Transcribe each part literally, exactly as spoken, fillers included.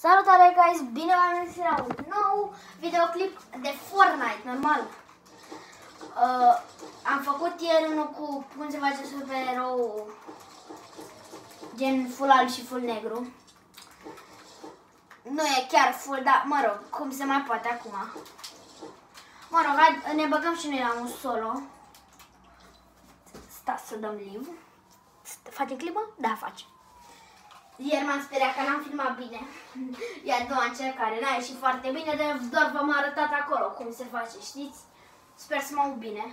Salutare, guys! Bine v-am găsit la un nou videoclip de Fortnite, normal. Uh, am făcut ieri unul cu cum se face supererou gen full alb și full negru. Nu e chiar full, dar mă rog, cum se mai poate acum. Mă rog, hai, ne băgăm și noi la un solo. Stați să dăm live. Facem clipă? Da, facem. Ieri m-am speriat că n-am filmat bine. E a doua încercare, n-a ieșit foarte bine, dar doar v-am arătat acolo cum se face, știți? Sper să mă aud bine.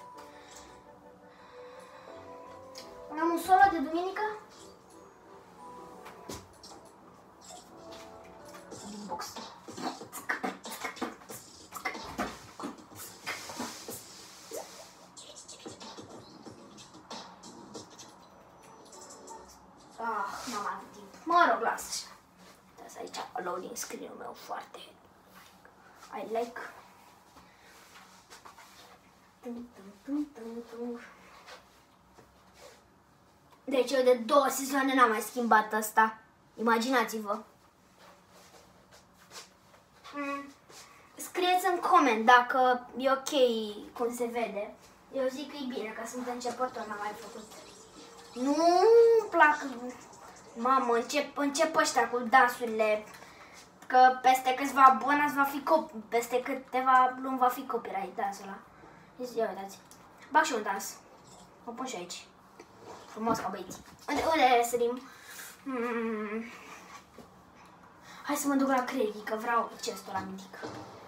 Am un solo de duminică? Din box. Ah, n-am avut timp. Mă rog, lasă așa. Uitați aici loading screen-ul meu foarte I like. Deci eu de două sezoane n-am mai schimbat asta. Imaginați-vă. Mm. Scrieți în coment dacă e ok cum se vede. Eu zic că e bine, că sunt începător, n-am mai făcut. Nu-mi plac. Mamă, încep, încep ăștia cu dansurile. Că peste câțiva abonați va fi cop peste câteva luni va fi copyright dansul ăla. Ia uitați. Bag și un dans. O pun și aici. Frumos ca băieții. Unde, unde sărim? Hmm. Hai să mă duc la Craigie, că vreau chestul ăla mitic.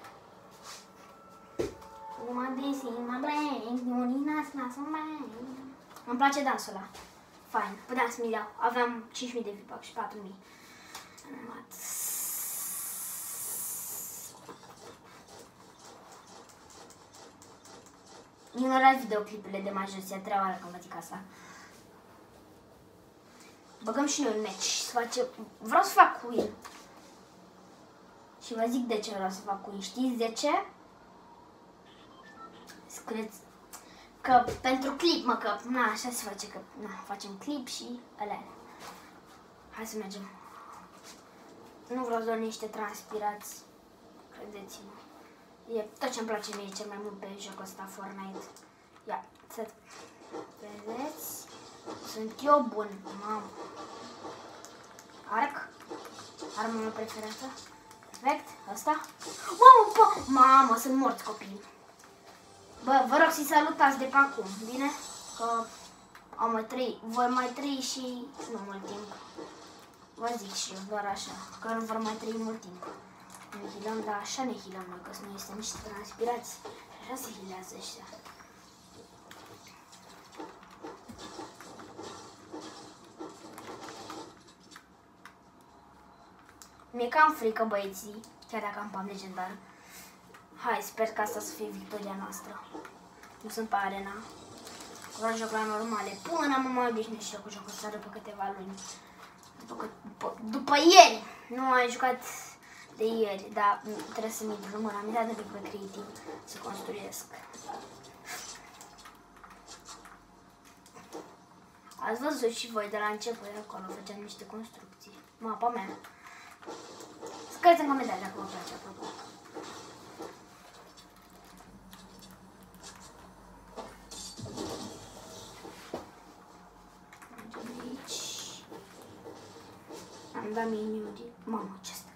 Îmi place dansul ăla. Fain. Puteam să mi iau. Aveam cinci mii de V-Bucks și patru mii. Ignorați videoclipele de majorități, a treia oară că am zic asta. Băgăm și noi un match să facem... Vreau să fac win. Și vă zic de ce vreau să fac win. Știți de ce? Scrieți că pentru clip, mă, că na, așa se face, că na, facem clip și alea. Hai să mergem. Nu vreau doar niște transpirați, credeți-mă. E tot ce-mi place mie cel mai mult pe jocul ăsta Fortnite. Ia, să vedeți. Sunt eu bun, mamă. Arc. Arma mea preferată. Perfect, ăsta. Mamă, bă, mamă, sunt morți copiii. Bă, vă rog să-i salutați de pe acum, bine? Că am mai trăi, voi mai trăi și nu mult timp. Vă zic și eu, doar așa, că nu vor mai trăi mult timp. Ne hilăm, dar așa ne hilăm noi, că noi suntem niște transpirați. Așa se hilează ăștia. Mi-e cam frică, băieții, chiar dacă am pam legendar. Hai, sper că asta să fie victoria noastră. Nu sunt pe arena. Vreau joc la normale. Până mă mai obișnuit și eu cu jocul ăsta după câteva luni. După, după, după ieri. Nu am jucat de ieri, dar trebuie să-mi intru în mână. Am dat un pic pe creativ să construiesc. Ați văzut și voi de la început, acolo făceam niște construcții. Mapa mea. Scrieți în comentarii dacă vă place, apropo. Am dat miniuri. Mamă, ce asta?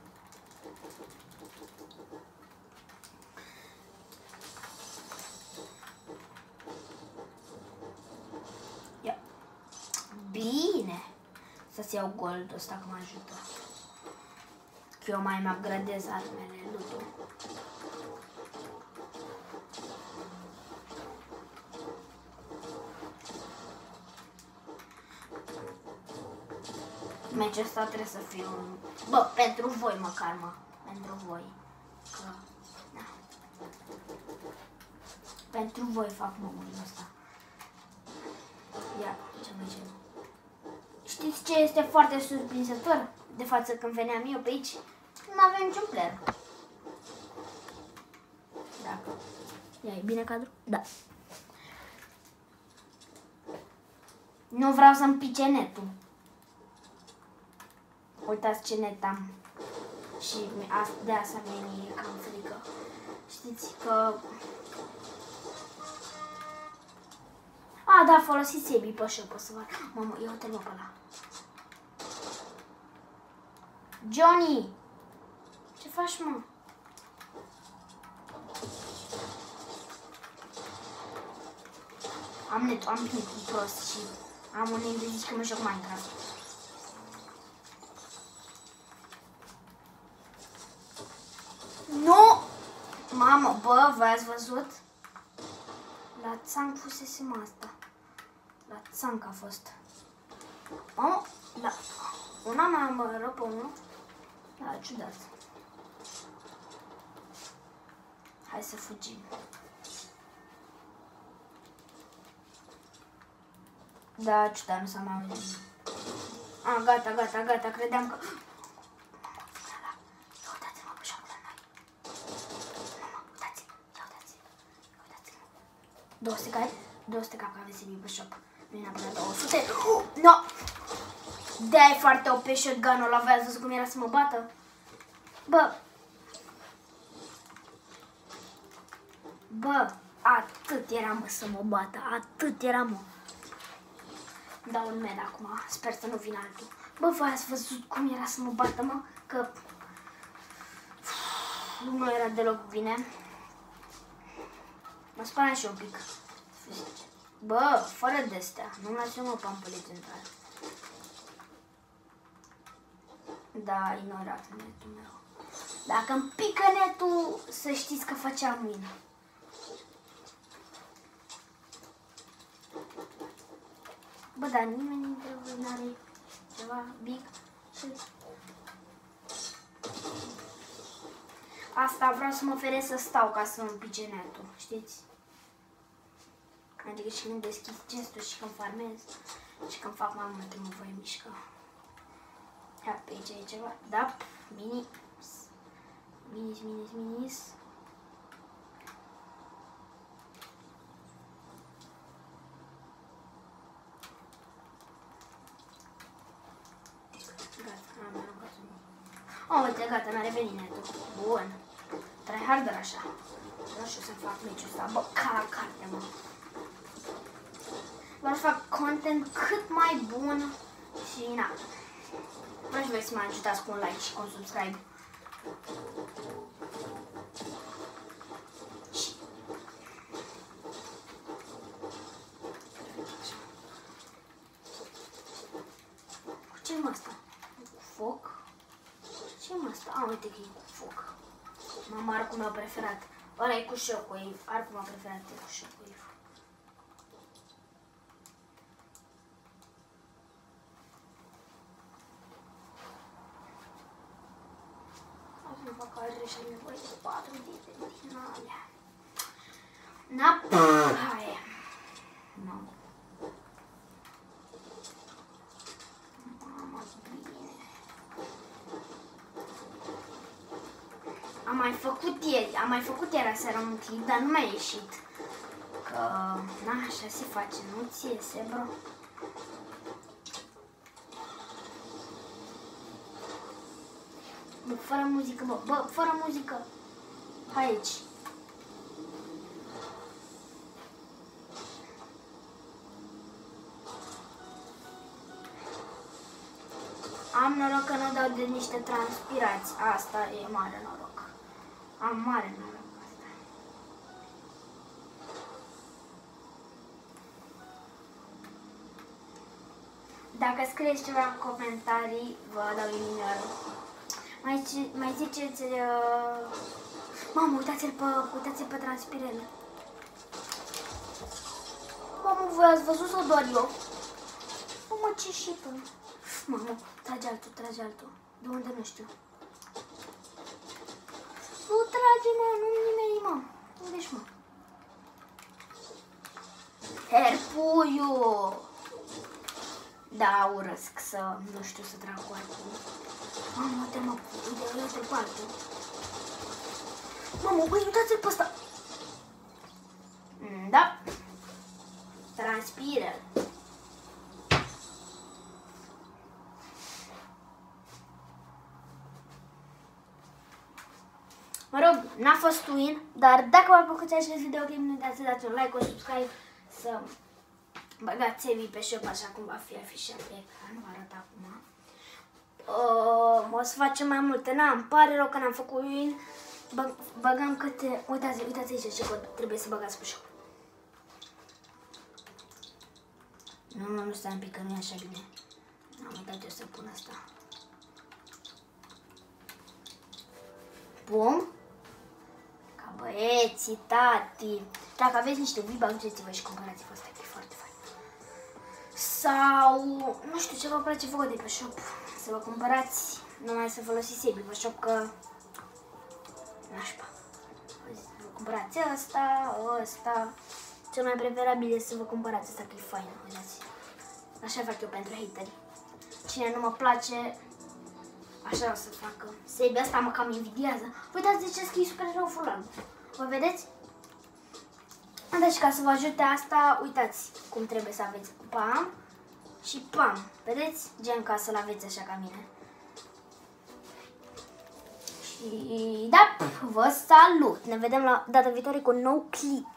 Ia. Bine. Să-ți iau gold ăsta că mă ajută. Că eu mai îmi upgradez armele, loot-ul. Meciul ăsta trebuie să fie un... Bă, pentru voi măcar, mă. Pentru voi. Că... Da. Pentru voi fac mămurul ăsta. Ia, ce mergem. Știți ce este foarte surprinzător de față când veneam eu pe aici? Nu avem niciun player. Dacă... Ia, e bine cadru? Da. Nu vreau să-mi pice netul. Uitați ce net am. Și de asta mi-e cam frică. Știți că... A, da, folosiți Ebi pe shop, o să vă... Mamă, eu te-l pe ăla. Johnny! Ce faci, mă? Am net, am net prost și am un net de zici că mă joc Minecraft. Nu! Mamă, bă, v-ați văzut? La țanc fusesem asta. La țanc a fost. Mamă, da. Una mai am rău pe unul. Da, ciudat. Hai să fugim. Da, ciudat, nu s-a mai auzit. A, gata, gata, gata, credeam că... două sute cai, două sute cap aveți Ebi pe shop. Nu e neapărat două sute. No! De-aia e foarte O P shotgun-ul ăla, v-ați văzut cum era să mă bată? Bă! Bă, atât era, mă, să mă bată, atât era, mă. Dau un med acum, sper să nu vină altul. Bă, v-ați văzut cum era să mă bată, mă? Că... nu era deloc bine. Mă spăram și un pic. Bă, fără de-astea, nu-mi lasă mă pampă legendar. Da, ignorat netul meu. Dacă îmi pică netul, să știți că făceam mine. Bă, dar nimeni dintre voi n-are ceva big și... Asta vreau să mă feresc să stau ca să îmi pice netul, știți? Adică și când deschid gestul și când farmez și când fac mai multe mă voi mișca. Ia, pe aici e ceva. Da, mini. Minis, minis, minis. Gata, am aruncat unul. Oh, uite, gata, mi-a revenit netul. Bun. Tryharder așa. Nu știu să-mi fac meciul ăsta. Bă, ca carte, mă. Vreau să fac content cât mai bun și na. Vreau și voi să mă ajutați cu un like și cu un subscribe. Ce-i mă asta? Cu foc? Ce-i mă asta? A, uite că e cu foc. Mama, arcul meu preferat. Ăla e cu shockwave. Arcul meu preferat e cu shockwave. Să fac are și am nevoie de patru dite din alea. Na, hai. Mamă. Mamă, bine. Am mai făcut ieri, am mai făcut ieri aseară un clip, dar nu mi-a ieșit. Că, na, așa se face, nu ți iese, bro. Bă, fără muzică, bă, bă, fără muzică. Hai aici. Am noroc că nu dau de niște transpirați. Asta e mare noroc. Am mare noroc asta. Dacă scrieți ceva în comentarii, vă dau inimioară. Mai, mai ziceți... Uh... Mamă, uitați-l pe, uitați-l pe transpirele. Mamă, voi ați văzut sau doar eu? Mamă, ce șipă. Mamă, trage altul, trage altul. De unde nu știu. Nu trage, mă, nu-i nimeni, mă. Unde-și, mă? Herpuiu! Da, urăsc să... nu știu să trag cu altul. Mamă, uite, mă, uite, uite pe altul. Mamă, băi, uitați-l pe ăsta. Da. Transpiră. Mă rog, n-a fost win, dar dacă v-a plăcut acest videoclip, nu uitați să dați un like, un subscribe, să băgați Evi pe shop așa cum va fi afișat pe ecran, vă arăt acum. Uh, o să facem mai multe, na, îmi pare rău că n-am făcut win, Bă, băgăm câte, uitați, uitați aici ce cod trebuie să băgați pe shop. Nu, nu, nu, stai un pic, că nu e așa bine. Am uitat eu să pun asta. Bum. Ca băieții, tati. Dacă aveți niște V-Bucks, duceți-vă și cumpărați-vă asta, e foarte fain. Sau, nu știu ce vă place vouă de pe shop. Să vă cumpărați, numai să folosiți Evi pe shop, că nașpa. Vă cumpărați ăsta, ăsta. Cel mai preferabil este să vă cumpărați asta, că e fain, uitați. Așa fac eu pentru hateri. Cine nu mă place, așa o să facă. Sebi asta mă cam invidiază. Uitați de ce scrie super rău full alb. Vă vedeți? Deci ca să vă ajute asta, uitați cum trebuie să aveți. Pam și pam. Vedeți? Gen ca să-l aveți așa ca mine. Și da, vă salut! Ne vedem la data viitoare cu un nou clip.